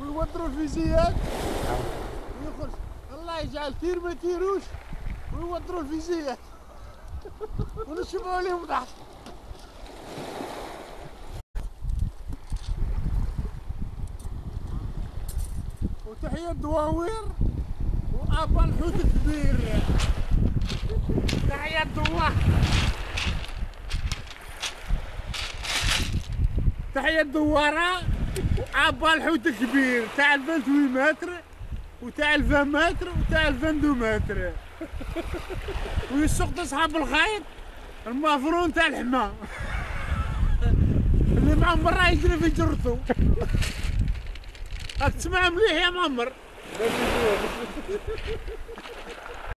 ويوضروا الفيزيات ويخرج. الله يجعل تير ما تيروش ويوضروا الفيزيات ونشبعوا عليهم ضحك. وتحية الدواوير وأبا الحوت الكبير. تحية الدوار، تحية الدوارة وأبا الحوت الكبير تاع 28 متر وتاع 20 متر وتاع 22 متر. ويسوق أصحاب الخيط المافرون تاع الحمام اللي معهم برا يجري في جرته. راك تسمع مليح يا معمر؟